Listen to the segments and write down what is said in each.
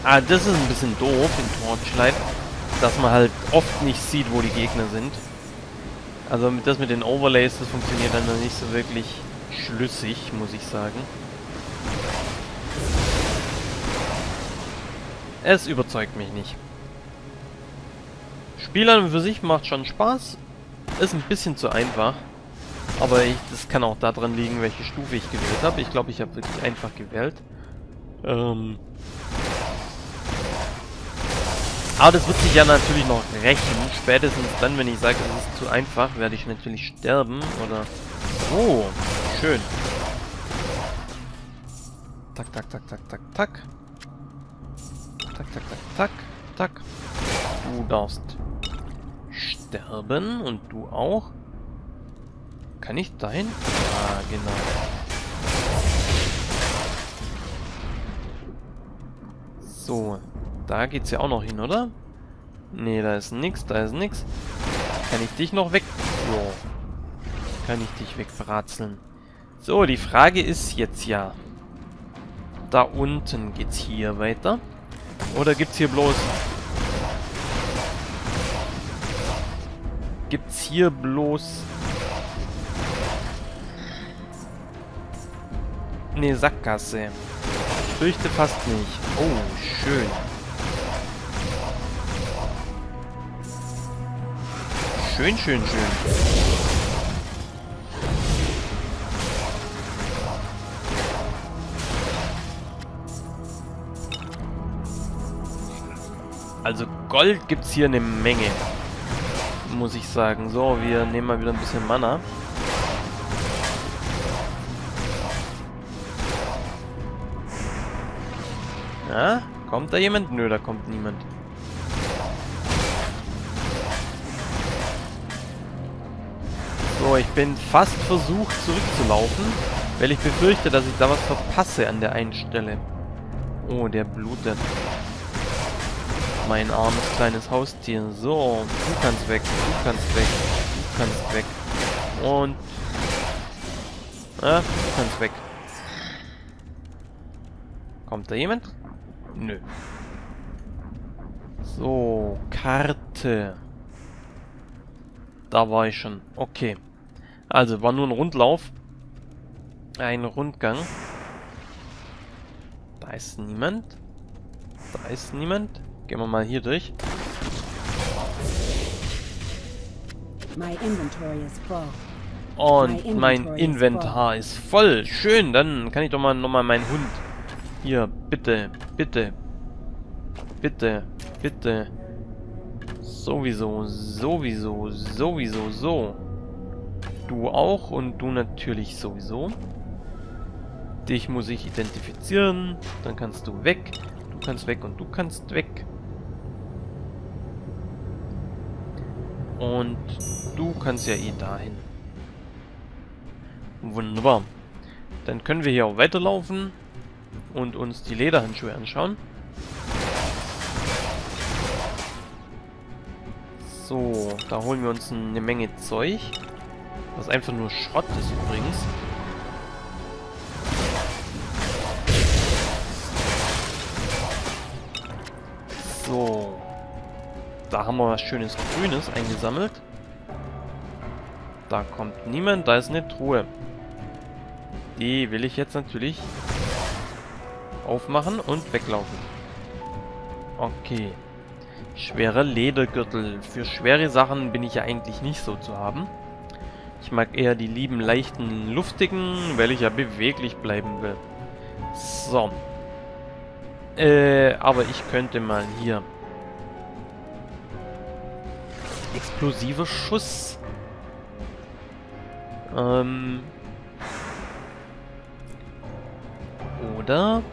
Ah, das ist ein bisschen doof in Torchlight, dass man halt oft nicht sieht, wo die Gegner sind. Also das mit den Overlays, das funktioniert dann noch nicht so wirklich schlüssig, muss ich sagen. Es überzeugt mich nicht. Spielern für sich macht schon Spaß. Ist ein bisschen zu einfach. Aber das kann auch daran liegen, welche Stufe ich gewählt habe. Ich glaube, ich habe wirklich einfach gewählt. Aber das wird sich ja natürlich noch rächen. Spätestens dann, wenn ich sage, es ist zu einfach, werde ich natürlich sterben. Oder... Oh, schön. Tak, tak, tak, tak, tak, tak. Tak, tak, tak, tak, tak. Du darfst sterben und du auch. Kann ich dahin? Ah, genau. So, da geht's ja auch noch hin, oder? Nee, da ist nix, da ist nix. Kann ich dich noch weg... Jo. Kann ich dich wegbratzeln. So, die Frage ist jetzt ja... Da unten geht's hier weiter. Oder gibt's hier bloß... Gibt's hier bloß... Ne, Sackgasse. Fürchte fast nicht. Oh, schön. Schön, schön, schön. Also Gold gibt's hier eine Menge. Muss ich sagen. So, wir nehmen mal wieder ein bisschen Mana. Ja, kommt da jemand? Nö, da kommt niemand. So, ich bin fast versucht zurückzulaufen, weil ich befürchte, dass ich da was verpasse an der einen Stelle. Oh, der blutet. Mein armes kleines Haustier. So, du kannst weg, du kannst weg, du kannst weg. Und... du kannst weg. Kommt da jemand? Nö. So, Karte. Da war ich schon. Okay. Also, war nur ein Rundlauf. Ein Rundgang. Da ist niemand. Da ist niemand. Gehen wir mal hier durch. Und mein Inventar ist voll. Schön, dann kann ich doch mal nochmal meinen Hund... Hier, bitte, bitte. Bitte, bitte. Sowieso, sowieso, sowieso, so. Du auch und du natürlich sowieso. Dich muss ich identifizieren. Dann kannst du weg. Du kannst weg und du kannst weg. Und du kannst ja eh dahin. Wunderbar. Dann können wir hier auch weiterlaufen und uns die Lederhandschuhe anschauen. So, da holen wir uns eine Menge Zeug. Was einfach nur Schrott ist übrigens. So. Da haben wir was schönes Grünes eingesammelt. Da kommt niemand, da ist eine Truhe. Die will ich jetzt natürlich aufmachen und weglaufen. Okay. Schwerer Ledergürtel. Für schwere Sachen bin ich ja eigentlich nicht so zu haben. Ich mag eher die lieben, leichten, luftigen, weil ich ja beweglich bleiben will. So. Aber ich könnte mal hier... Explosiver Schuss. Oder...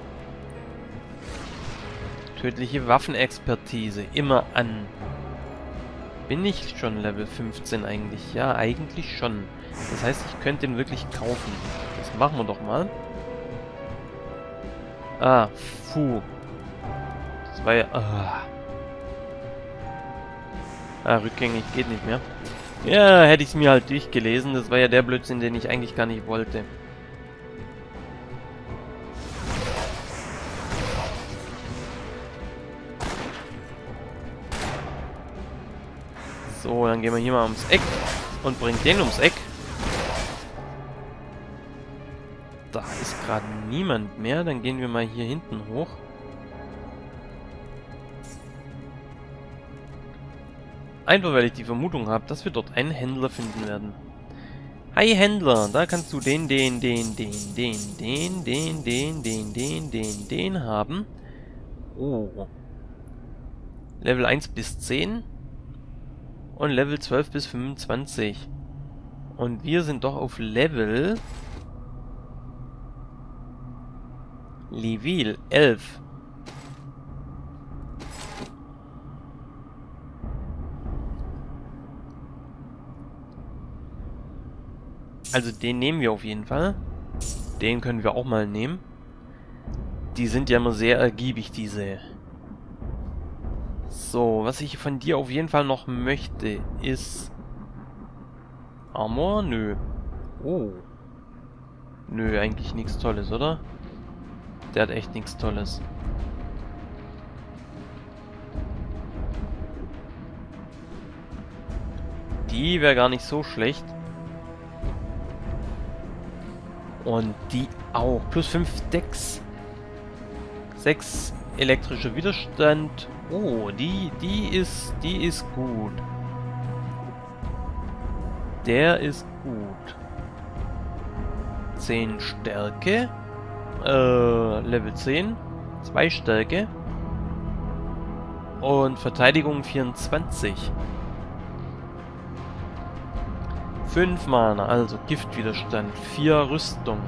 Tödliche Waffenexpertise. Immer an. Bin ich schon Level 15 eigentlich? Ja, eigentlich schon. Das heißt, ich könnte ihn wirklich kaufen. Das machen wir doch mal. Ah, Fu. Das war ja... rückgängig geht nicht mehr. Ja, hätte ich es mir halt durchgelesen. Das war ja der Blödsinn, den ich eigentlich gar nicht wollte. So, dann gehen wir hier mal ums Eck und bringen den ums Eck. Da ist gerade niemand mehr. Dann gehen wir mal hier hinten hoch. Einfach weil ich die Vermutung habe, dass wir dort einen Händler finden werden. Hi Händler, da kannst du den haben. Oh. Level 1 bis 10 und Level 12 bis 25. Und wir sind doch auf Level 11. Also den nehmen wir auf jeden Fall. Den können wir auch mal nehmen. Die sind ja immer sehr ergiebig, diese. So, was ich von dir auf jeden Fall noch möchte, ist... Armor? Nö. Oh. Nö, eigentlich nichts Tolles, oder? Der hat echt nichts Tolles. Die wäre gar nicht so schlecht. Und die auch. Plus 5 Dex. 6 elektrischer Widerstand. Oh, die ist gut. Der ist gut. 10 Stärke. Level 10. 2 Stärke. Und Verteidigung 24. 5 Mana, also Giftwiderstand, 4 Rüstung.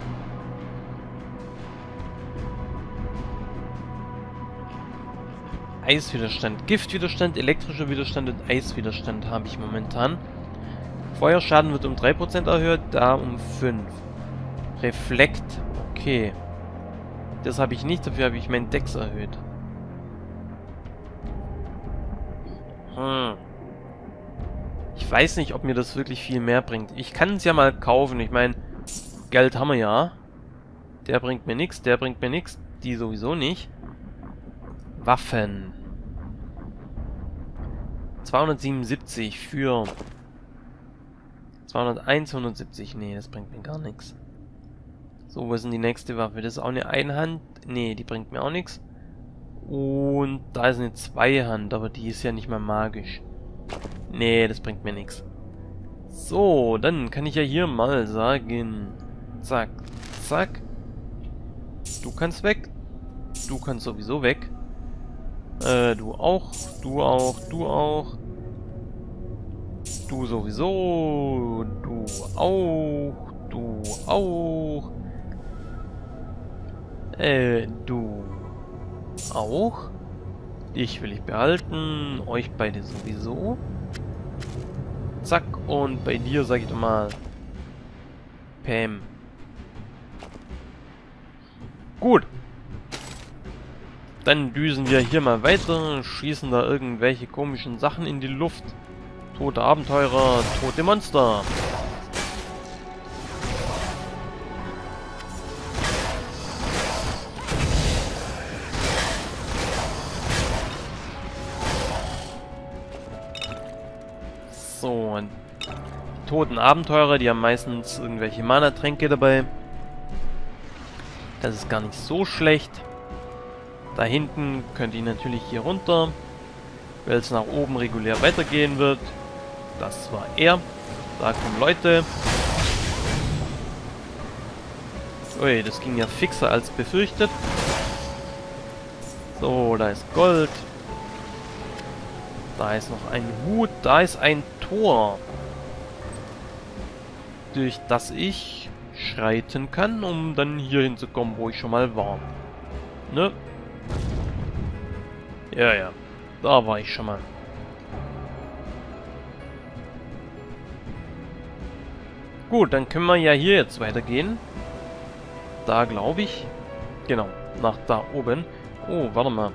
Eiswiderstand, Giftwiderstand, elektrischer Widerstand und Eiswiderstand habe ich momentan. Feuerschaden wird um 3% erhöht, da um 5. Reflekt, okay. Das habe ich nicht, dafür habe ich meinen Dex erhöht. Ich weiß nicht, ob mir das wirklich viel mehr bringt. Ich kann es ja mal kaufen. Ich meine, Geld haben wir ja. Der bringt mir nichts, der bringt mir nichts. Die sowieso nicht. Waffen. 277 für 201, 170. Nee, das bringt mir gar nichts. So, wo ist denn die nächste Waffe? Das ist auch eine Einhand. Nee, die bringt mir auch nichts. Und da ist eine Zweihand, aber die ist ja nicht mal magisch. Nee, das bringt mir nichts. So, dann kann ich ja hier mal sagen. Zack, zack. Du kannst weg. Du kannst sowieso weg. Du auch. Du auch. Du auch. Du sowieso. Du auch. Du auch. Du auch. Dich will ich behalten. Euch beide sowieso. Zack. Und bei dir sag ich doch mal Pam. Gut. Dann düsen wir hier mal weiter. Schießen da irgendwelche komischen Sachen in die Luft. Tote Abenteurer. Tote Monster. So, und die toten Abenteurer, die haben meistens irgendwelche Mana-Tränke dabei. Das ist gar nicht so schlecht. Da hinten könnt ihr natürlich hier runter, weil es nach oben regulär weitergehen wird. Das war er. Da kommen Leute. Ui, das ging ja fixer als befürchtet. So, da ist Gold. Da ist noch ein Hut, da ist ein Tor, durch das ich schreiten kann, um dann hier hinzukommen, wo ich schon mal war. Ne? Ja, ja. Da war ich schon mal. Gut, dann können wir ja hier jetzt weitergehen. Da glaube ich. Genau, nach da oben. Oh, warte mal.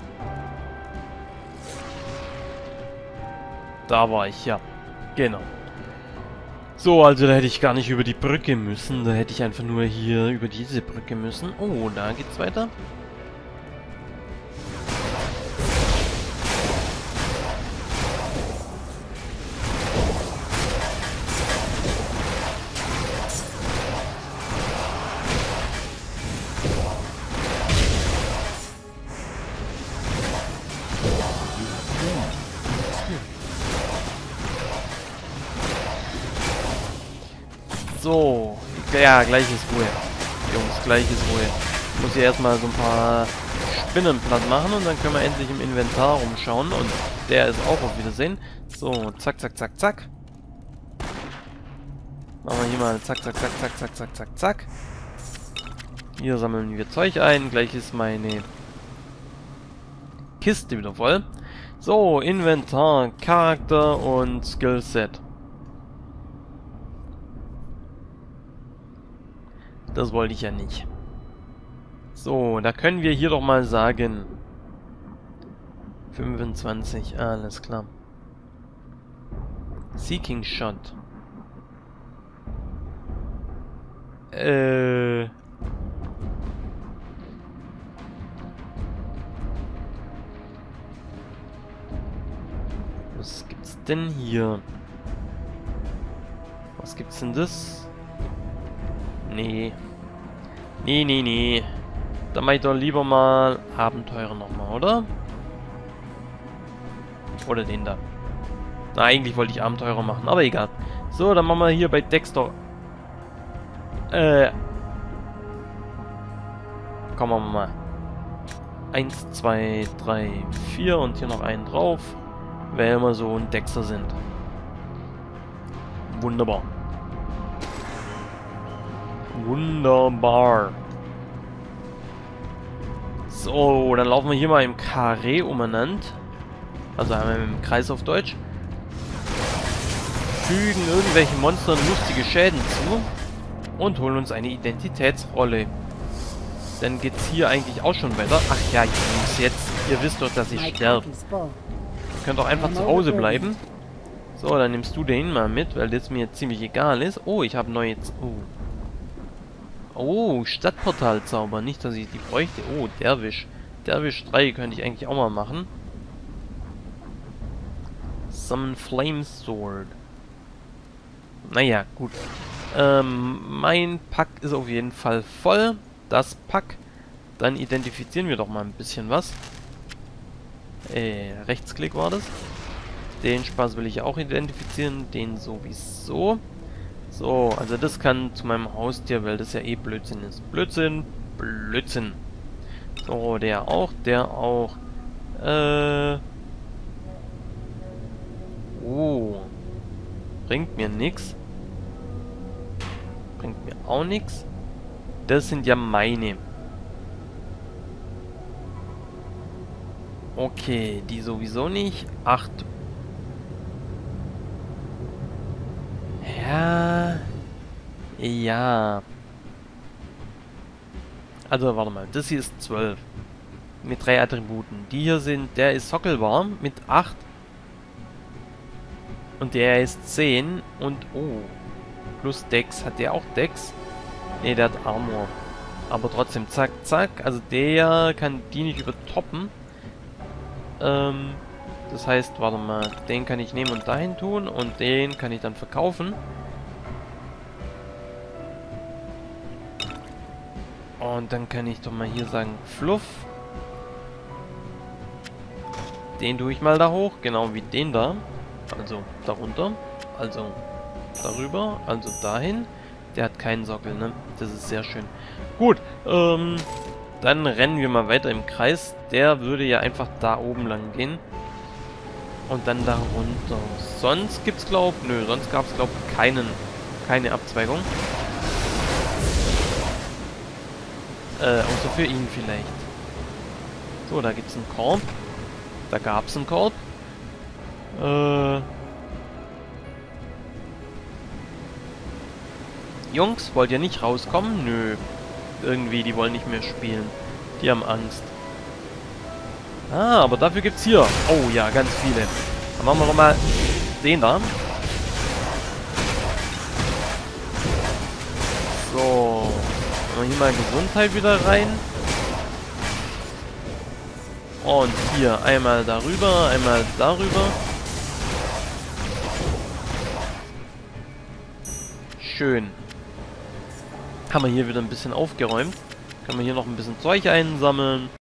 Da war ich, ja. Genau. So, also da hätte ich gar nicht über die Brücke müssen. Da hätte ich einfach nur hier über diese Brücke müssen. Oh, da geht's weiter. So. Ja, gleich ist Ruhe. Jungs, gleich ist Ruhe. Ich muss hier erstmal so ein paar Spinnen platt machen und dann können wir endlich im Inventar rumschauen. Und der ist auch auf Wiedersehen. So, zack, zack, zack, zack. Machen wir hier mal zack, zack, zack, zack, zack, zack, zack, zack. Hier sammeln wir Zeug ein. Gleich ist meine Kiste wieder voll. So, Inventar, Charakter und Skillset. Das wollte ich ja nicht. So, da können wir hier doch mal sagen 25, alles klar. Seeking Shot. Was gibt's denn hier? Was gibt's denn das? Nee. Nee. Da mach ich doch lieber mal Abenteurer nochmal, oder? Oder den da. Na, eigentlich wollte ich Abenteurer machen, aber egal. So, dann machen wir hier bei Dexter. Kommen wir mal. 1, 2, 3, 4 und hier noch einen drauf. Weil wir so ein Dexter sind. Wunderbar. Wunderbar. So, dann laufen wir hier mal im Karree umeinander. Also einmal im Kreis auf Deutsch. Fügen irgendwelchen Monstern lustige Schäden zu. Und holen uns eine Identitätsrolle. Dann geht's hier eigentlich auch schon weiter. Ach ja, Jungs, jetzt. Ihr wisst doch, dass ich sterbe. Ihr könnt auch einfach zu Hause bleiben. So, dann nimmst du den mal mit, weil das mir ziemlich egal ist. Oh, ich habe neue... Oh, Stadtportalzauber. Nicht, dass ich die bräuchte. Oh, Derwisch. Derwisch 3 könnte ich eigentlich auch mal machen. Summon Flame Sword. Naja, gut. Mein Pack ist auf jeden Fall voll. Das Pack. Dann identifizieren wir doch mal ein bisschen was. Rechtsklick war das. Den Spaß will ich auch identifizieren. Den sowieso. So, also das kann zu meinem Haustier, weil das ja eh Blödsinn ist. Blödsinn. So, der auch. Oh. Bringt mir nix. Bringt mir auch nix. Das sind ja meine. Okay, die sowieso nicht. 8. Ja. Also, warte mal. Das hier ist 12. Mit 3 Attributen. Die hier sind... Der ist sockelbar mit 8. Und der ist 10. Und... Oh. Plus Dex. Hat der auch Dex? Ne, der hat Armor. Aber trotzdem, zack, zack. Also der kann die nicht übertoppen. Das heißt, warte mal. Den kann ich nehmen und dahin tun. Und den kann ich dann verkaufen. Und dann kann ich doch mal hier sagen, Fluff. Den tue ich mal da hoch, genau wie den da. Also darunter, also darüber, also dahin. Der hat keinen Sockel, ne? Das ist sehr schön. Gut, dann rennen wir mal weiter im Kreis. Der würde ja einfach da oben lang gehen. Und dann da runter. Sonst gibt's sonst gab's keine Abzweigung. Außer für ihn vielleicht. So, da gibt's einen Korb. Da gab's einen Korb. Jungs, wollt ihr nicht rauskommen? Nö. Irgendwie, die wollen nicht mehr spielen. Die haben Angst. Ah, aber dafür gibt's hier. Oh ja, ganz viele. Dann machen wir doch mal den da. So. Machen wir hier mal Gesundheit wieder rein. Und hier einmal darüber, einmal darüber. Schön. Haben wir hier wieder ein bisschen aufgeräumt. Können wir hier noch ein bisschen Zeug einsammeln.